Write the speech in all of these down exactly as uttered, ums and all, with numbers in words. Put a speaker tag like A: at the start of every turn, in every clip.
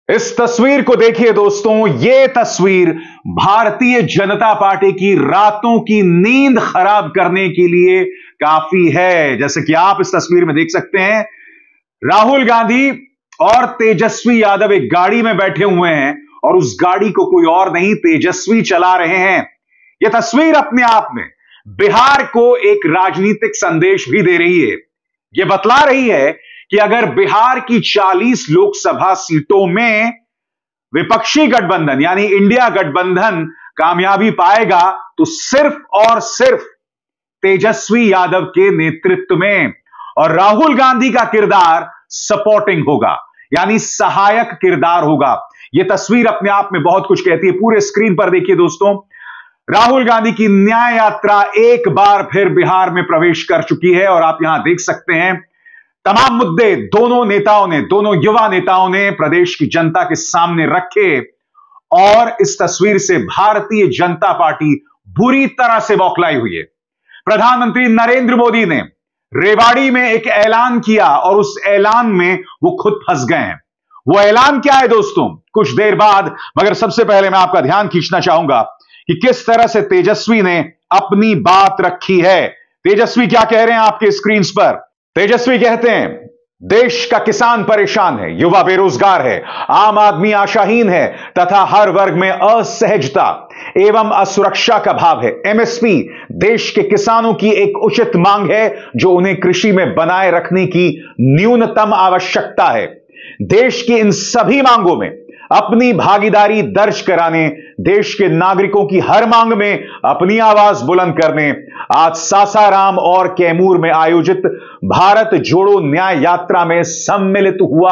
A: इस तस्वीर को देखिए दोस्तों, यह तस्वीर भारतीय जनता पार्टी की रातों की नींद खराब करने के लिए काफी है। जैसे कि आप इस तस्वीर में देख सकते हैं, राहुल गांधी और तेजस्वी यादव एक गाड़ी में बैठे हुए हैं और उस गाड़ी को कोई और नहीं, तेजस्वी चला रहे हैं। यह तस्वीर अपने आप में बिहार को एक राजनीतिक संदेश भी दे रही है। यह बतला रही है कि अगर बिहार की चालीस लोकसभा सीटों में विपक्षी गठबंधन यानी इंडिया गठबंधन कामयाबी पाएगा तो सिर्फ और सिर्फ तेजस्वी यादव के नेतृत्व में, और राहुल गांधी का किरदार सपोर्टिंग होगा यानी सहायक किरदार होगा। यह तस्वीर अपने आप में बहुत कुछ कहती है। पूरे स्क्रीन पर देखिए दोस्तों, राहुल गांधी की न्याय यात्रा एक बार फिर बिहार में प्रवेश कर चुकी है और आप यहां देख सकते हैं तमाम मुद्दे दोनों नेताओं ने, दोनों युवा नेताओं ने प्रदेश की जनता के सामने रखे और इस तस्वीर से भारतीय जनता पार्टी बुरी तरह से बौखलाई हुई है। प्रधानमंत्री नरेंद्र मोदी ने रेवाड़ी में एक ऐलान किया और उस ऐलान में वो खुद फंस गए हैं। वो ऐलान क्या है दोस्तों, कुछ देर बाद, मगर सबसे पहले मैं आपका ध्यान खींचना चाहूंगा कि किस तरह से तेजस्वी ने अपनी बात रखी है। तेजस्वी क्या कह रहे हैं आपके स्क्रीन पर। तेजस्वी कहते हैं, देश का किसान परेशान है, युवा बेरोजगार है, आम आदमी आशाहीन है तथा हर वर्ग में असहजता एवं असुरक्षा का भाव है। एमएसपी देश के किसानों की एक उचित मांग है जो उन्हें कृषि में बनाए रखने की न्यूनतम आवश्यकता है। देश की इन सभी मांगों में अपनी भागीदारी दर्ज कराने, देश के नागरिकों की हर मांग में अपनी आवाज बुलंद करने आज सासाराम और कैमूर में आयोजित भारत जोड़ो न्याय यात्रा में सम्मिलित हुआ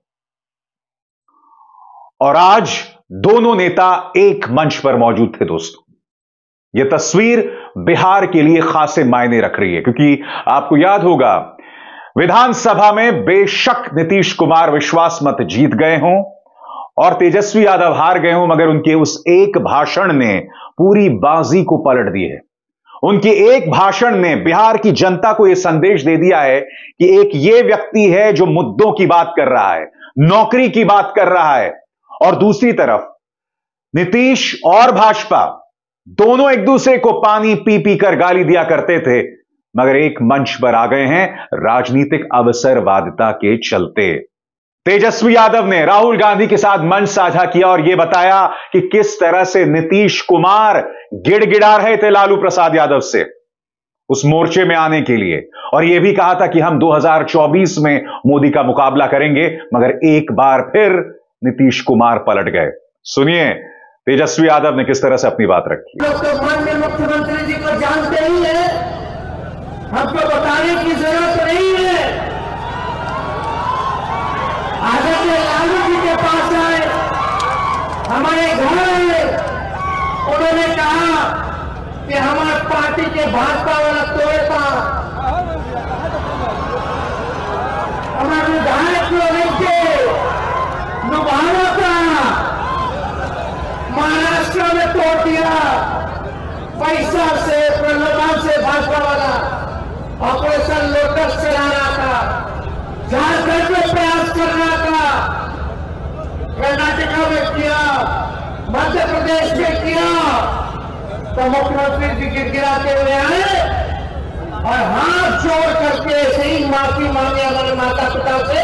A: और आज दोनों नेता एक मंच पर मौजूद थे। दोस्तों, यह तस्वीर बिहार के लिए खासे मायने रख रही है क्योंकि आपको याद होगा विधानसभा में बेशक नीतीश कुमार विश्वास मत जीत गए हों और तेजस्वी यादव हार गए हों, मगर उनके उस एक भाषण ने पूरी बाजी को पलट दी है। उनके एक भाषण ने बिहार की जनता को यह संदेश दे दिया है कि एक यह व्यक्ति है जो मुद्दों की बात कर रहा है, नौकरी की बात कर रहा है, और दूसरी तरफ नीतीश और भाजपा दोनों एक दूसरे को पानी पी पी कर गाली दिया करते थे, मगर एक मंच पर आ गए हैं राजनीतिक अवसरवादिता के चलते। तेजस्वी यादव ने राहुल गांधी के साथ मंच साझा किया और यह बताया कि किस तरह से नीतीश कुमार गिड़गिड़ा रहे थे लालू प्रसाद यादव से उस मोर्चे में आने के लिए, और यह भी कहा था कि हम दो हज़ार चौबीस में मोदी का मुकाबला करेंगे, मगर एक बार फिर नीतीश कुमार पलट गए। सुनिए तेजस्वी यादव ने किस तरह से अपनी बात रखी।
B: माननीय मुख्यमंत्री जी को जानते ही है, हमको बताने की जरूरत नहीं है। आदरणीय लालू जी के पास आए, हमारे घर आए, उन्होंने कहा कि हमारे पार्टी के भाजपा वाला तोड़े था, हमारे विधायक नहीं थे, नुभाना था, महाराष्ट्र में तोड़ दिया, पैसा से प्रलोभन से भाजपा वाला ऑपरेशन लोटस चला रहा था, झारखंड में प्रयास कर रहा था, कर्नाटका में किया, मध्य प्रदेश में किया, तो मुख्यमंत्री जी गिड़गिड़ाते हुए आए और हाथ जोड़ करके ऐसे ही माफी मांगे हमारे माता पिता से,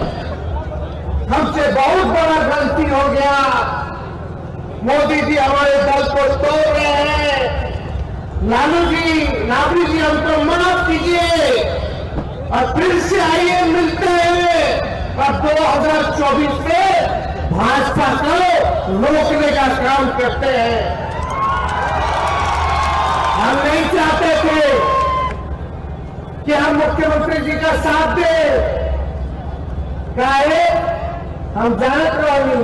B: हमसे बहुत बड़ा गलती हो गया, मोदी जी हमारे दल को तोड़ रहे हैं, लालू जी, लालू जी हमको माफ कीजिए और फिर से आइए मिलते हैं और दो हज़ार चौबीस में भाजपा को रोकने का काम करते हैं। हम नहीं चाहते थे कि हम मुख्यमंत्री जी का साथ दें, काहे हम जानत रही,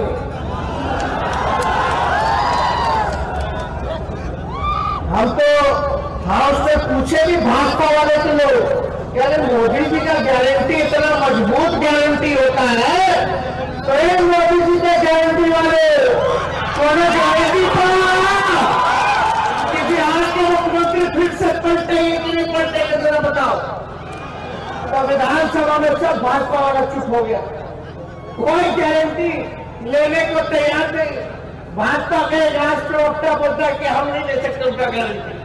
B: हम तो हाउस से पूछे भी भाजपा वाले के लोग, अरे मोदी जी का गारंटी इतना मजबूत गारंटी होता है तो ये मोदी जी का गारंटी वाले कौन गारंटी था कि बिहार के मुख्यमंत्री फिर से पलटे कि नहीं पलटे, जरा बताओ। तो विधानसभा में सब भाजपा वाला चुप हो गया, कोई गारंटी लेने को तैयार नहीं। भाजपा के राष्ट्रीय प्रवक्ता बोलता है कि हम नहीं ले सकते उनका गारंटी।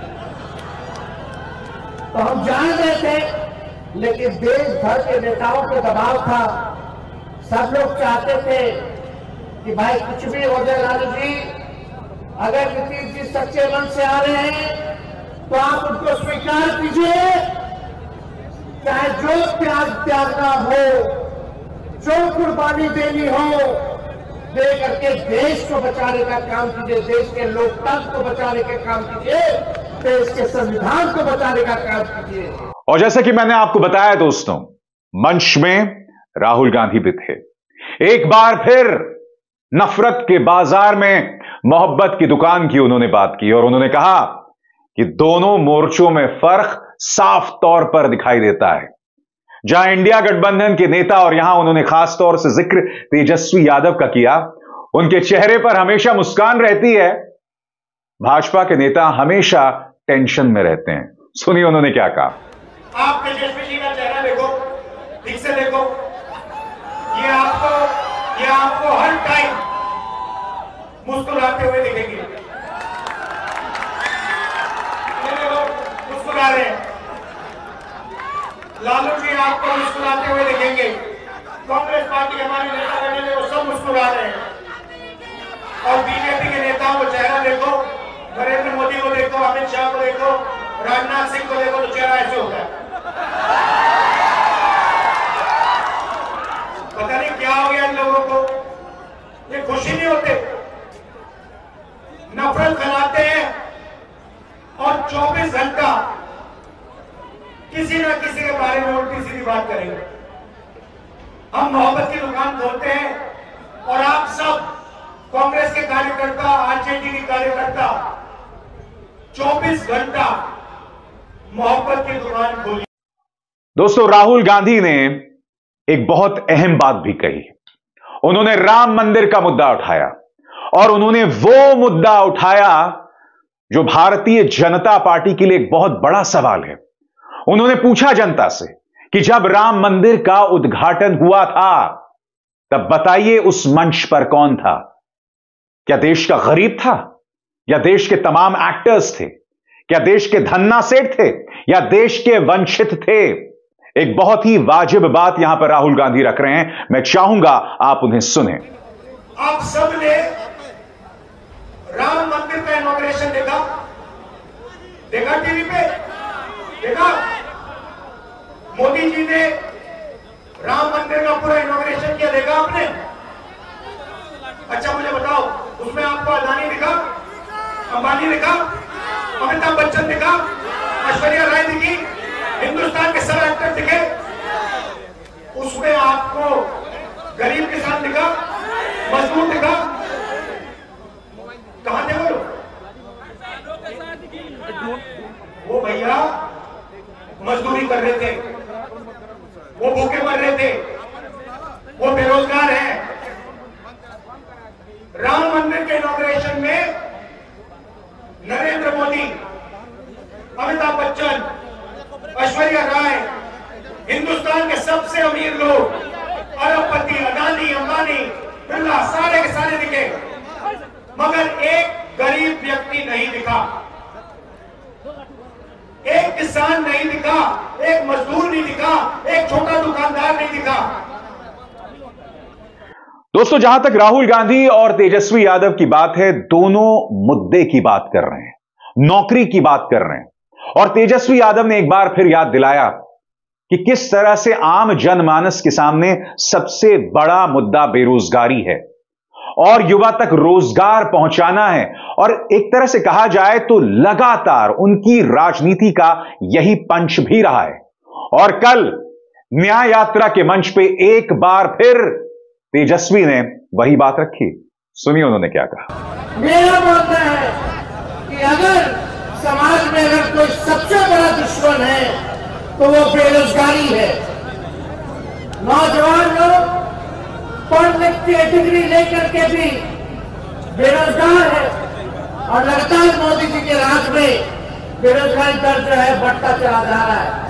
B: तो हम जान रहे थे, लेकिन देश भर के नेताओं पे दबाव था। सब लोग चाहते थे कि भाई कुछ भी हो जाए लालू जी, अगर नीतीश जी सच्चे मन से आ रहे हैं तो आप उनको स्वीकार कीजिए, चाहे जो त्याग त्यागना हो, जो कुर्बानी देनी हो, दे करके देश को बचाने का काम कीजिए, देश के लोकतंत्र को बचाने का काम कीजिए, देश के संविधान को बचाने का काम कीजिए।
A: और जैसे कि मैंने आपको बताया दोस्तों, मंच में राहुल गांधी भी थे। एक बार फिर नफरत के बाजार में मोहब्बत की दुकान की उन्होंने बात की और उन्होंने कहा कि दोनों मोर्चों में फर्क साफ तौर पर दिखाई देता है। जहां इंडिया गठबंधन के नेता, और यहां उन्होंने खास तौर से जिक्र तेजस्वी यादव का किया, उनके चेहरे पर हमेशा मुस्कान रहती है, भाजपा के नेता हमेशा टेंशन में रहते हैं। सुनिए उन्होंने क्या कहा।
C: आप तेजस्वी जी का चेहरा देखो, ठीक से देखो, ये आपको ये आपको हर टाइम मुस्कुराते हुए दिखेंगे। ये देखो मुस्कुरा रहे हैं, लालू जी आपको मुस्कुराते हुए दिखेंगे। कांग्रेस पार्टी के हमारे नेता बने वो सब मुस्कुरा रहे हैं। और बीजेपी के नेताओं को चेहरा देखो, नरेंद्र मोदी को देखो, अमित शाह को देखो, राजनाथ सिंह को देखो, तो चेहरा ऐसे होता है। पता नहीं क्या हो गया इन लोगों को, ये खुशी नहीं होते, नफरत फैलाते हैं और चौबीस घंटा किसी ना किसी के बारे में उल्टी सीधी बात करेंगे। हम मोहब्बत की दुकान खोलते हैं और आप सब कांग्रेस के कार्यकर्ता, आरजेडी के कार्यकर्ता चौबीस घंटा मोहब्बत की दुकान खोली।
A: दोस्तों, राहुल गांधी ने एक बहुत अहम बात भी कही। उन्होंने राम मंदिर का मुद्दा उठाया और उन्होंने वो मुद्दा उठाया जो भारतीय जनता पार्टी के लिए एक बहुत बड़ा सवाल है। उन्होंने पूछा जनता से कि जब राम मंदिर का उद्घाटन हुआ था तब बताइए उस मंच पर कौन था? क्या देश का गरीब था, या देश के तमाम एक्टर्स थे, क्या देश के धन्ना सेठ थे, या देश के वंचित थे? एक बहुत ही वाजिब बात यहां पर राहुल गांधी रख रहे हैं, मैं चाहूंगा आप उन्हें सुने।
C: आप सब ने राम मंदिर का इनॉग्रेशन देखा, देखा टीवी पे, देखा मोदी जी ने राम मंदिर का पूरा इनॉग्रेशन किया, देखा आपने? अच्छा मुझे बताओ, उसमें आपको अदानी दिखा, अंबानी दिखा, अमिताभ बच्चन दिखा, ऐश्वर्या राय दिखी, हिंदुस्तान के सब एक्टर दिखे? उसमें आपको गरीब किसान दिखा, मजदूर दिखा? कहां थे वो लोग? वो भैया मजदूरी कर रहे थे, वो भूखे मर रहे थे, वो बेरोजगार हैं। राम मंदिर के इनॉग्रेशन में नरेंद्र मोदी, अमिताभ बच्चन, ऐश्वर्या राय, हिंदुस्तान के सबसे अमीर लोग, अरबपति, अदानी, अंबानी, बिरला, सारे के सारे दिखे, मगर एक गरीब व्यक्ति नहीं दिखा, एक किसान नहीं दिखा, एक मजदूर नहीं दिखा, एक छोटा दुकानदार नहीं दिखा।
A: दोस्तों, जहां तक राहुल गांधी और तेजस्वी यादव की बात है, दोनों मुद्दे की बात कर रहे हैं, नौकरी की बात कर रहे हैं। और तेजस्वी यादव ने एक बार फिर याद दिलाया कि किस तरह से आम जनमानस के सामने सबसे बड़ा मुद्दा बेरोजगारी है और युवा तक रोजगार पहुंचाना है। और एक तरह से कहा जाए तो लगातार उनकी राजनीति का यही पंच भी रहा है। और कल न्याय यात्रा के मंच पे एक बार फिर तेजस्वी ने वही बात रखी। सुनिए उन्होंने क्या कहा।
B: मेरा मानना है कि अगर समाज में अगर कोई सबसे बड़ा दुश्मन है तो वो बेरोजगारी है। नौजवान लोग पढ़ लिख के डिग्री लेकर के भी बेरोजगार है और लगातार मोदी जी के राज में बेरोजगारी दर जो है बढ़ता चला जा रहा है।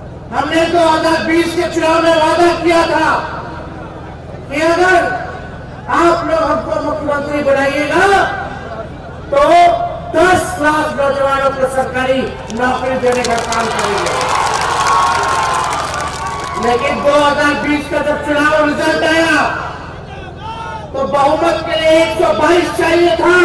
B: हमने दो हजार बीस के चुनाव में वादा किया था कि अगर आप लोग हमको मुख्यमंत्री बनाइएगा तो दस लाख नौजवानों को सरकारी नौकरी देने का काम करेंगे। लेकिन दो हज़ार बीस का जब चुनाव रिजल्ट आया तो बहुमत के लिए एक सौ बाईस चाहिए था।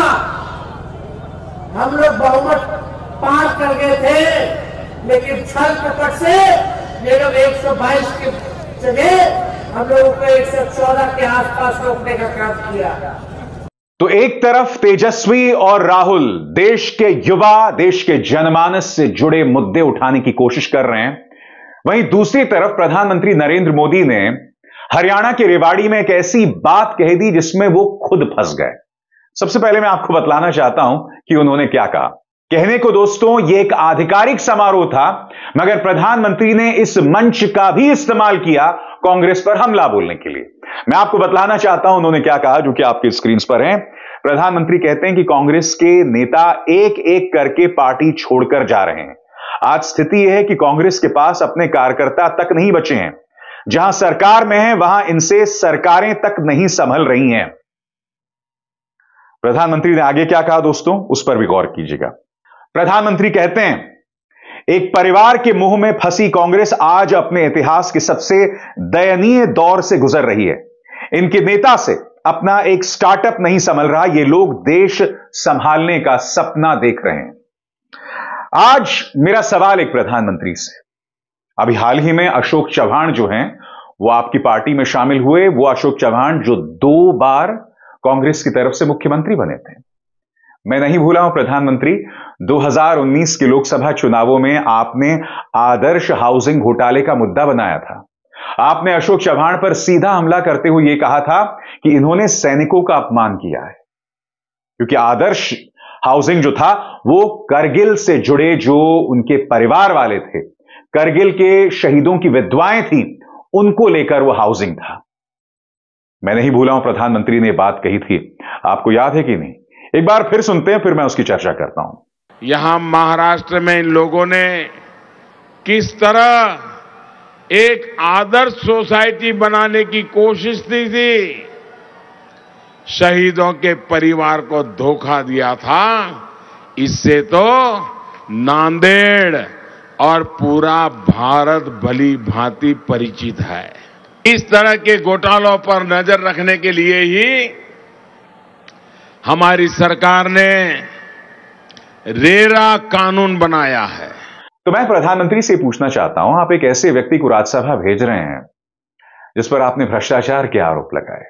B: हम लोग बहुमत पार कर गए थे, लेकिन छल कपट से ये लोग एक सौ बाईस की जगह हम लोगों को एक सौ चौदह के आसपास रोकने का काम किया।
A: तो एक तरफ तेजस्वी और राहुल देश के युवा, देश के जनमानस से जुड़े मुद्दे उठाने की कोशिश कर रहे हैं, वहीं दूसरी तरफ प्रधानमंत्री नरेंद्र मोदी ने हरियाणा के रेवाड़ी में एक ऐसी बात कह दी जिसमें वो खुद फंस गए। सबसे पहले मैं आपको बतलाना चाहता हूं कि उन्होंने क्या कहा। कहने को दोस्तों ये एक आधिकारिक समारोह था, मगर प्रधानमंत्री ने इस मंच का भी इस्तेमाल किया कांग्रेस पर हमला बोलने के लिए। मैं आपको बतलाना चाहता हूं उन्होंने क्या कहा, जो कि आपकी स्क्रीन पर है। प्रधानमंत्री कहते हैं कि कांग्रेस के नेता एक एक करके पार्टी छोड़कर जा रहे हैं। आज स्थिति यह है कि कांग्रेस के पास अपने कार्यकर्ता तक नहीं बचे हैं। जहां सरकार में है वहां इनसे सरकारें तक नहीं संभल रही हैं। प्रधानमंत्री ने आगे क्या कहा दोस्तों, उस पर भी गौर कीजिएगा। प्रधानमंत्री कहते हैं, एक परिवार के मुंह में फंसी कांग्रेस आज अपने इतिहास के सबसे दयनीय दौर से गुजर रही है। इनके नेता से अपना एक स्टार्टअप नहीं संभल रहा। ये लोग देश संभालने का सपना देख रहे हैं। आज मेरा सवाल एक प्रधानमंत्री से, अभी हाल ही में अशोक चव्हाण जो हैं वो आपकी पार्टी में शामिल हुए। वो अशोक चव्हाण जो दो बार कांग्रेस की तरफ से मुख्यमंत्री बने थे। मैं नहीं भूला हूं प्रधानमंत्री, दो हज़ार उन्नीस के लोकसभा चुनावों में आपने आदर्श हाउसिंग घोटाले का मुद्दा बनाया था। आपने अशोक चव्हाण पर सीधा हमला करते हुए यह कहा था कि इन्होंने सैनिकों का अपमान किया है, क्योंकि आदर्श हाउसिंग जो था वो करगिल से जुड़े जो उनके परिवार वाले थे, करगिल के शहीदों की विधवाएं थी, उनको लेकर वो हाउसिंग था। मैं नहीं भूला हूं प्रधानमंत्री ने बात कही थी, आपको याद है कि नहीं? एक बार फिर सुनते हैं, फिर मैं उसकी चर्चा करता हूं।
D: यहां महाराष्ट्र में इन लोगों ने किस तरह एक आदर्श सोसाइटी बनाने की कोशिश की थी, शहीदों के परिवार को धोखा दिया था। इससे तो नांदेड़ और पूरा भारत भली भांति परिचित है। इस तरह के घोटालों पर नजर रखने के लिए ही हमारी सरकार ने रेरा कानून बनाया है।
A: तो मैं प्रधानमंत्री से पूछना चाहता हूं, आप एक ऐसे व्यक्ति को राज्यसभा भेज रहे हैं जिस पर आपने भ्रष्टाचार के आरोप लगाए।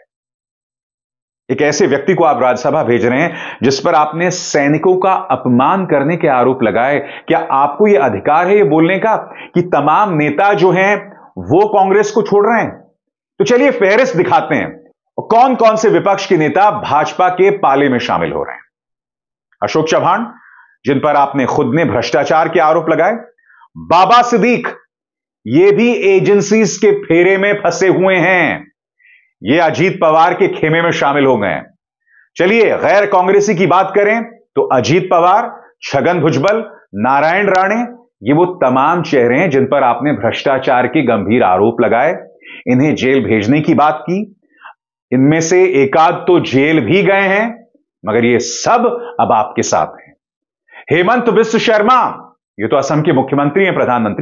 A: एक ऐसे व्यक्ति को आप राज्यसभा भेज रहे हैं जिस पर आपने सैनिकों का अपमान करने के आरोप लगाए। क्या आपको यह अधिकार है यह बोलने का कि तमाम नेता जो हैं वो कांग्रेस को छोड़ रहे हैं? तो चलिए फेहरिस्त दिखाते हैं, कौन कौन से विपक्ष के नेता भाजपा के पाले में शामिल हो रहे हैं। अशोक चव्हाण, जिन पर आपने खुद ने भ्रष्टाचार के आरोप लगाए। बाबा सिद्दीक, ये भी एजेंसीज के फेरे में फंसे हुए हैं, ये अजीत पवार के खेमे में शामिल हो गए हैं। चलिए गैर कांग्रेसी की बात करें तो अजीत पवार, छगन भुजबल, नारायण राणे, ये वो तमाम चेहरे हैं जिन पर आपने भ्रष्टाचार के गंभीर आरोप लगाए, इन्हें जेल भेजने की बात की। इनमें से एकाध तो जेल भी गए हैं, मगर ये सब अब आपके साथ हैं। हेमंत बिश्व शर्मा, ये तो असम के मुख्यमंत्री हैं प्रधानमंत्री।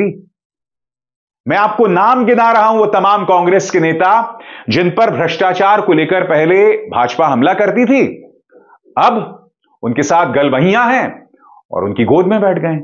A: मैं आपको नाम गिना रहा हूं वो तमाम कांग्रेस के नेता जिन पर भ्रष्टाचार को लेकर पहले भाजपा हमला करती थी, अब उनके साथ गलवहियां हैं और उनकी गोद में बैठ गए।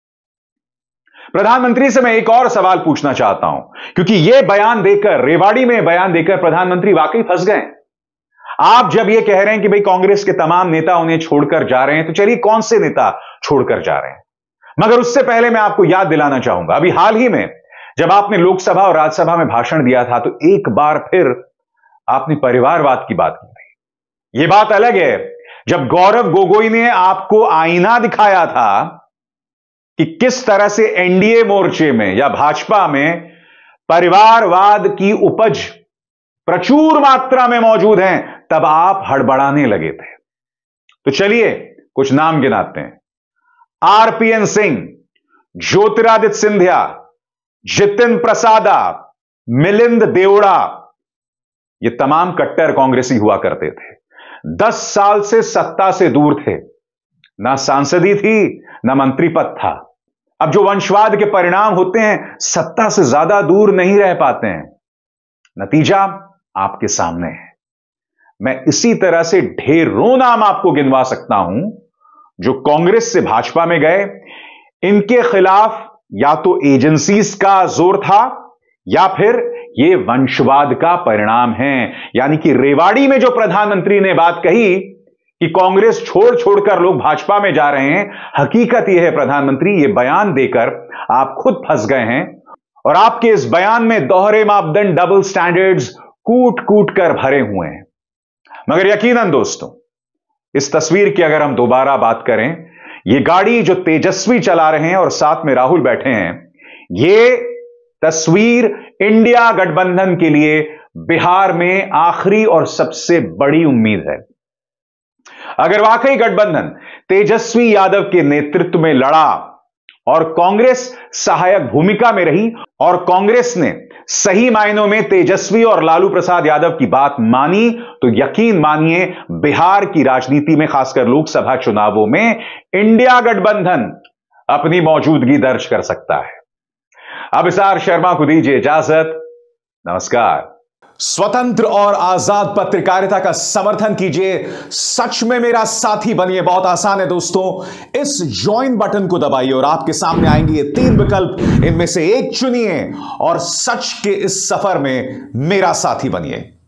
A: प्रधानमंत्री से मैं एक और सवाल पूछना चाहता हूं, क्योंकि यह बयान देकर, रेवाड़ी में बयान देकर प्रधानमंत्री वाकई फंस गए। आप जब यह कह रहे हैं कि भाई कांग्रेस के तमाम नेता उन्हें छोड़कर जा रहे हैं, तो चलिए कौन से नेता छोड़कर जा रहे हैं? मगर उससे पहले मैं आपको याद दिलाना चाहूंगा, अभी हाल ही में जब आपने लोकसभा और राज्यसभा में भाषण दिया था तो एक बार फिर आपने परिवारवाद की बात की थी। यह बात अलग है जब गौरव गोगोई ने आपको आईना दिखाया था कि किस तरह से एनडीए मोर्चे में या भाजपा में परिवारवाद की उपज प्रचुर मात्रा में मौजूद है, तब आप हड़बड़ाने लगे थे। तो चलिए कुछ नाम गिनाते हैं। आरपीएन सिंह, ज्योतिरादित्य सिंधिया, जितिन प्रसादा, मिलिंद देवड़ा, ये तमाम कट्टर कांग्रेसी हुआ करते थे। दस साल से सत्ता से दूर थे, ना सांसदी थी ना मंत्री पद था। अब जो वंशवाद के परिणाम होते हैं, सत्ता से ज्यादा दूर नहीं रह पाते हैं। नतीजा आपके सामने है। मैं इसी तरह से ढेरों नाम आपको गिनवा सकता हूं जो कांग्रेस से भाजपा में गए। इनके खिलाफ या तो एजेंसीज का जोर था या फिर ये वंशवाद का परिणाम है। यानी कि रेवाड़ी में जो प्रधानमंत्री ने बात कही कि कांग्रेस छोड़ छोड़कर लोग भाजपा में जा रहे हैं, हकीकत यह है प्रधानमंत्री, ये बयान देकर आप खुद फंस गए हैं और आपके इस बयान में दोहरे मापदंड, डबल स्टैंडर्ड्स कूट कूट कर भरे हुए हैं। मगर यकीनन दोस्तों, इस तस्वीर की अगर हम दोबारा बात करें, ये गाड़ी जो तेजस्वी चला रहे हैं और साथ में राहुल बैठे हैं, ये तस्वीर इंडिया गठबंधन के लिए बिहार में आखिरी और सबसे बड़ी उम्मीद है। अगर वाकई गठबंधन तेजस्वी यादव के नेतृत्व में लड़ा और कांग्रेस सहायक भूमिका में रही और कांग्रेस ने सही मायनों में तेजस्वी और लालू प्रसाद यादव की बात मानी, तो यकीन मानिए बिहार की राजनीति में, खासकर लोकसभा चुनावों में, इंडिया गठबंधन अपनी मौजूदगी दर्ज कर सकता है। अब इसार शर्मा को दीजिए इजाजत। नमस्कार। स्वतंत्र और आजाद पत्रकारिता का समर्थन कीजिए, सच में मेरा साथी बनिए। बहुत आसान है दोस्तों, इस ज्वाइन बटन को दबाइए और आपके सामने आएंगे ये तीन विकल्प, इनमें से एक चुनिए और सच के इस सफर में मेरा साथी बनिए।